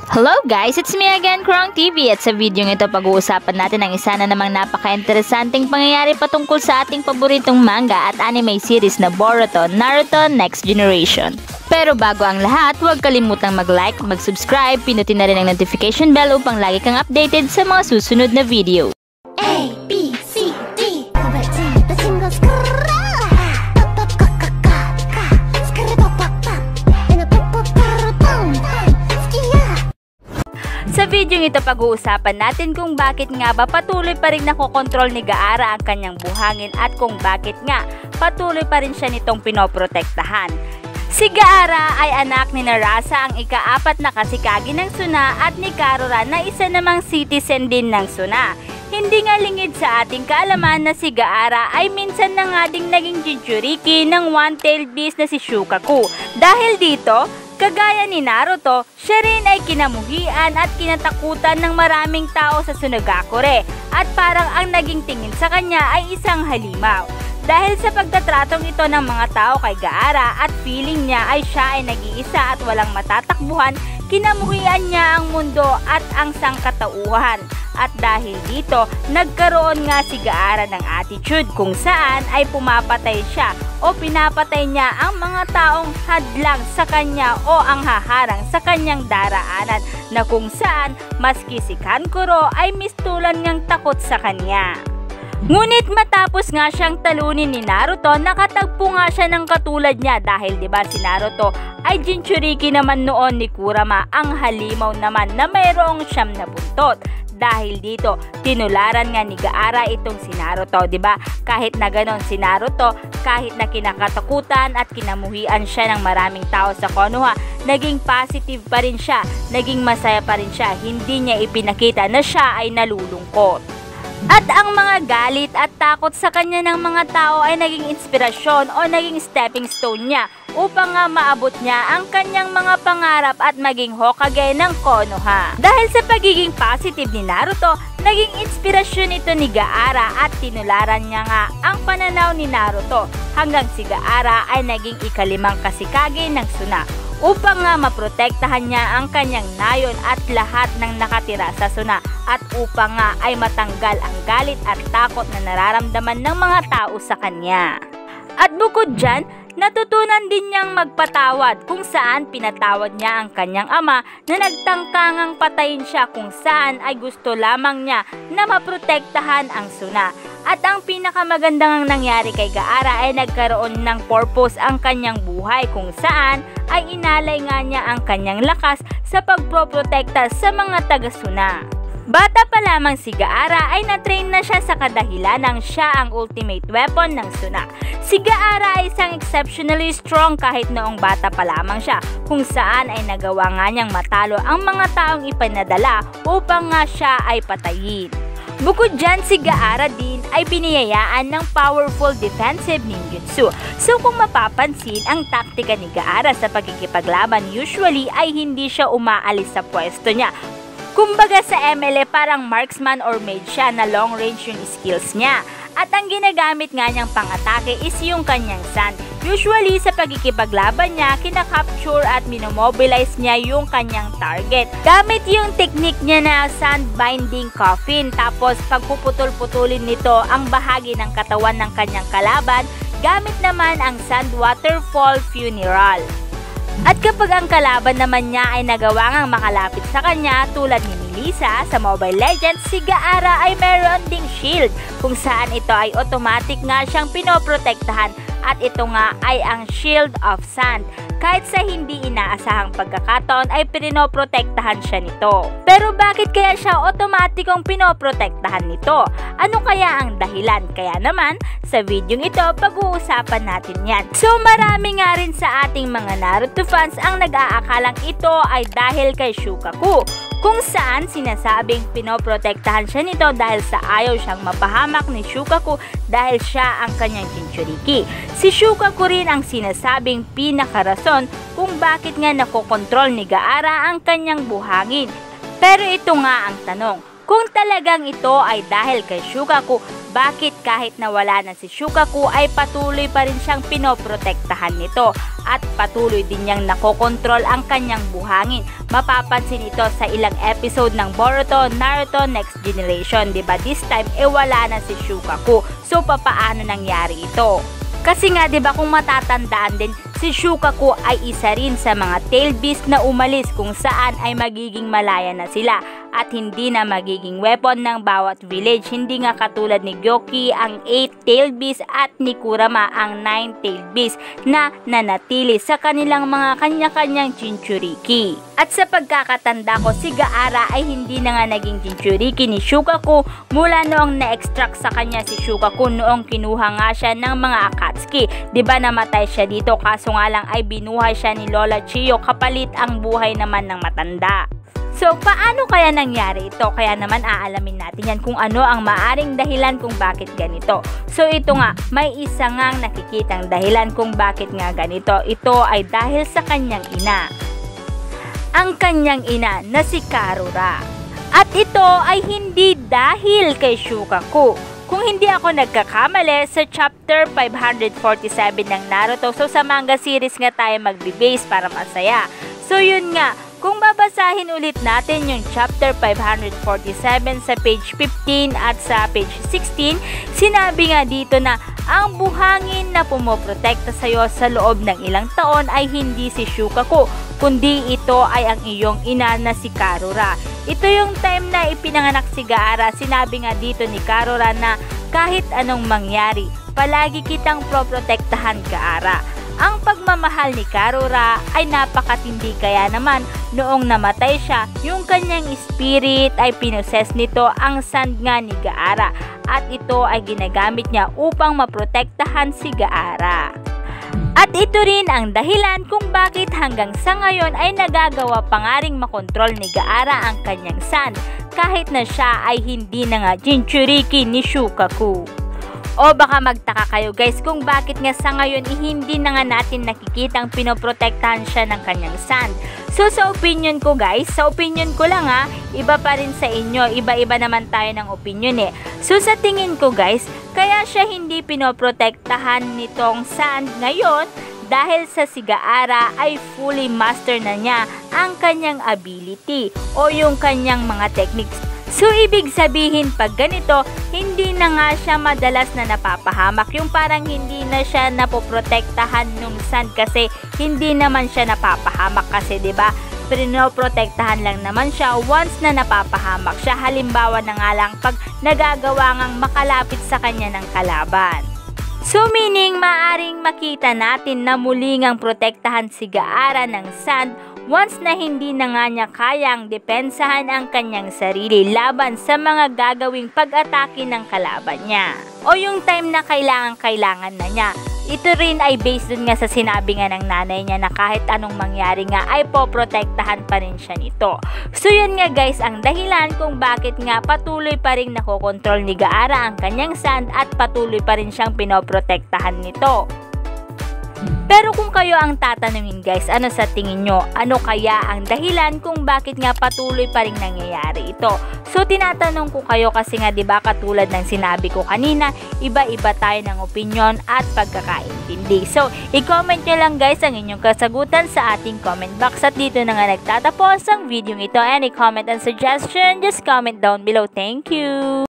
Hello guys, it's me again, Krong TV, at sa video ito pag-uusapan natin ang isa na namang napaka-interesanting pangyayari patungkol sa ating paboritong manga at anime series na Boruto, Naruto Next Generation. Pero bago ang lahat, huwag kalimutang mag-like, mag-subscribe, pinutin na rin ang notification bell upang lagi kang updated sa mga susunod na video. A, B, C, D. Sa video ito pag-uusapan natin kung bakit nga ba patuloy pa rin nakokontrol ni Gaara ang kanyang buhangin at kung bakit nga patuloy pa rin siya nitong pinoprotektahan. Si Gaara ay anak ni Narasa, ang ika-4 na kasikagi ng Suna, at ni Karura na isa namang citizen din ng Suna. Hindi nga lingid sa ating kaalaman na si Gaara ay minsan na nga ding naging Jinchuriki ng one-tailed beast na si Shukaku. Dahil dito, kagaya ni Naruto, siya rin ay kinamuhian at kinatakutan ng maraming tao sa Sunagakure at parang ang naging tingin sa kanya ay isang halimaw. Dahil sa pagtatratong ito ng mga tao kay Gaara at feeling niya ay siya ay nag-iisa at walang matatakbuhan, kinamuhian niya ang mundo at ang sangkatauhan. At dahil dito, nagkaroon nga si Gaara ng attitude kung saan ay pumapatay siya o pinapatay niya ang mga taong hadlang sa kanya o ang haharang sa kanyang daraanan, na kung saan maski si Kankuro ay mistulan ngang takot sa kanya. Ngunit matapos nga siyang talunin ni Naruto, nakatagpo nga siya ng katulad niya dahil 'di ba si Naruto ay Jinchuriki naman noon ni Kurama, ang halimaw naman na mayroong 9 na buntot. Dahil dito, tinularan nga ni Gaara itong si Naruto, 'di ba? Kahit na ganon si Naruto, kahit na kinakatakutan at kinamuhian siya ng maraming tao sa Konoha, naging positive pa rin siya, naging masaya pa rin siya, hindi niya ipinakita na siya ay nalulungkot. At ang mga galit at takot sa kanya ng mga tao ay naging inspirasyon o naging stepping stone niya upang nga maabot niya ang kanyang mga pangarap at maging Hokage ng Konoha. Dahil sa pagiging positive ni Naruto, naging inspirasyon ito ni Gaara at tinularan niya nga ang pananaw ni Naruto hanggang si Gaara ay naging ika-5 kasikage ng Suna upang nga maprotektahan niya ang kanyang nayon at lahat ng nakatira sa Suna, at upang nga ay matanggal ang galit at takot na nararamdaman ng mga tao sa kanya. At bukod dyan, natutunan din niyang magpatawad kung saan pinatawad niya ang kanyang ama na nagtangkangang patayin siya, kung saan ay gusto lamang niya na maprotektahan ang Suna. At ang pinakamagandang nangyari kay Gaara ay nagkaroon ng purpose ang kanyang buhay, kung saan ay inalay nga niya ang kanyang lakas sa pagproprotekta sa mga taga-Suna. Bata pa lamang si Gaara ay na-train na siya sa kadahilanang siya ang ultimate weapon ng Suna. Si Gaara ay isang exceptionally strong kahit noong bata pa lamang siya, kung saan ay nagawa nga niyang matalo ang mga taong ipanadala upang nga siya ay patayin. Bukod dyan, si Gaara din ay biniyayaan ng powerful defensive ninjutsu. So kung mapapansin, ang taktika ni Gaara sa pagkikipaglaban usually ay hindi siya umaalis sa pwesto niya. Kumbaga sa MLA, parang marksman or mage siya na long range yung skills niya. At ang ginagamit nga niyang pang-atake is yung kanyang sand. Usually sa pagkikipaglaban niya, kinakapture at minomobilize niya yung kanyang target. Gamit yung technique niya na sand binding coffin, tapos pagpuputol-putulin nito ang bahagi ng katawan ng kanyang kalaban, gamit naman ang sand waterfall funeral. At kapag ang kalaban naman niya ay nagawa ngang makalapit sa kanya tulad ni Melissa sa Mobile Legends, si Gaara ay meron ding shield kung saan ito ay automatic nga siyang pinoprotektahan, at ito nga ay ang Shield of Sand. Kahit sa hindi inaasahang pagkakataon ay pinoprotektahan siya nito. Pero bakit kaya siya otomatikong pinoprotektahan nito? Ano kaya ang dahilan? Kaya naman, sa video ito, pag-uusapan natin yan. So marami nga rin sa ating mga Naruto fans ang nag-aakalang ito ay dahil kay Shukaku, kung saan sinasabing pinoprotektahan siya nito dahil sa ayaw siyang mapahamak ni Shukaku dahil siya ang kanyang Jinchuriki. Si Shukaku rin ang sinasabing pinakarason kung bakit nga nakokontrol ni Gaara ang kanyang buhangin. Pero ito nga ang tanong, kung talagang ito ay dahil kay Shukaku, bakit kahit na wala na si Shukaku ay patuloy pa rin siyang pinoprotektahan nito at patuloy din niyang nakokontrol ang kanyang buhangin. Mapapansin ito sa ilang episode ng Boruto, Naruto Next Generation, diba? This time wala na si Shukaku. So papaano nangyari ito? Kasi nga 'di ba kung matatandaan din, si Shukaku ay isa rin sa mga tail beast na umalis kung saan ay magiging malaya na sila at hindi na magiging weapon ng bawat village. Hindi nga katulad ni Gyoki ang 8 tail beast at ni Kurama ang 9 tail beast na nanatili sa kanilang mga kanya-kanyang Jinchuriki. At sa pagkakatanda ko, si Gaara ay hindi na nga naging Jinchuriki ni Shukaku mula noong na-extract sa kanya si Shukaku noong kinuha nga siya ng mga Akatsuki. Diba namatay siya dito, kaso nga lang ay binuhay siya ni Lola Chiyo kapalit ang buhay naman ng matanda. So, paano kaya nangyari ito? Kaya naman aalamin natin yan kung ano ang maaring dahilan kung bakit ganito. So, ito nga, may isa ngang nakikitang dahilan kung bakit nga ganito. Ito ay dahil sa kanyang ina. Ang kanyang ina na si Karura. At ito ay hindi dahil kay Shukaku. Kung hindi ako nagkakamali, sa chapter 547 ng Naruto, so sa manga series nga tayo magbe-base para masaya. So, yun nga. Kung babasahin ulit natin yung chapter 547 sa page 15 at sa page 16, sinabi nga dito na ang buhangin na pumoprotekta sa iyo sa loob ng ilang taon ay hindi si Shukaku, kundi ito ay ang iyong ina na si Karura. Ito yung time na ipinanganak si Gaara. Sinabi nga dito ni Karura na kahit anong mangyari, palagi kitang proprotektahan, Gaara. Ang pagmamahal ni Karura ay napakatindi, kaya naman noong namatay siya, yung kanyang spirit ay pinoses nito ang sand nga ni Gaara at ito ay ginagamit niya upang maprotektahan si Gaara. At ito rin ang dahilan kung bakit hanggang sa ngayon ay nagagawa pa nga ring makontrol ni Gaara ang kanyang sand kahit na siya ay hindi na nga Jinchuriki ni Shukaku. O baka magtaka kayo guys kung bakit nga sa ngayon hindi na nga natin nakikitang pinoprotektahan siya ng kanyang sand. So sa opinion ko guys, sa opinion ko lang iba pa rin sa inyo, iba-iba naman tayo ng opinion So sa tingin ko guys, kaya siya hindi pinoprotektahan nitong sand ngayon dahil sa si Gaara ay fully master na niya ang kanyang ability o yung kanyang mga techniques. So, ibig sabihin pag ganito, hindi na nga siya madalas na napapahamak. Yung parang hindi na siya napoprotektahan nung sand kasi hindi naman siya napapahamak kasi 'di ba? Pinoprotektahan lang naman siya once na napapahamak siya. Halimbawa na nga lang pag nagagawa ngang makalapit sa kanya ng kalaban. So meaning maaring makita natin na muli ngang protektahan si Gaara ng sand once na hindi na nga niya kayang depensahan ang kanyang sarili laban sa mga gagawing pag-atake ng kalaban niya. O yung time na kailangan na niya. Ito rin ay based dun nga sa sinabi nga ng nanay niya na kahit anong mangyari nga ay poprotektahan pa rin siya nito. So yun nga guys ang dahilan kung bakit nga patuloy pa rin nakokontrol ni Gaara ang kanyang sand at patuloy pa rin siyang pinoprotektahan nito. Pero kung kayo ang tatanungin guys, ano sa tingin nyo? Ano kaya ang dahilan kung bakit nga patuloy pa rin nangyayari ito? So tinatanong ko kayo kasi nga 'di ba katulad ng sinabi ko kanina, iba-iba tayo ng opinion at pagkakaintindi. So i-comment nyo lang guys ang inyong kasagutan sa ating comment box at dito na nga nagtatapos ang video ito. Any comment and suggestion, just comment down below. Thank you!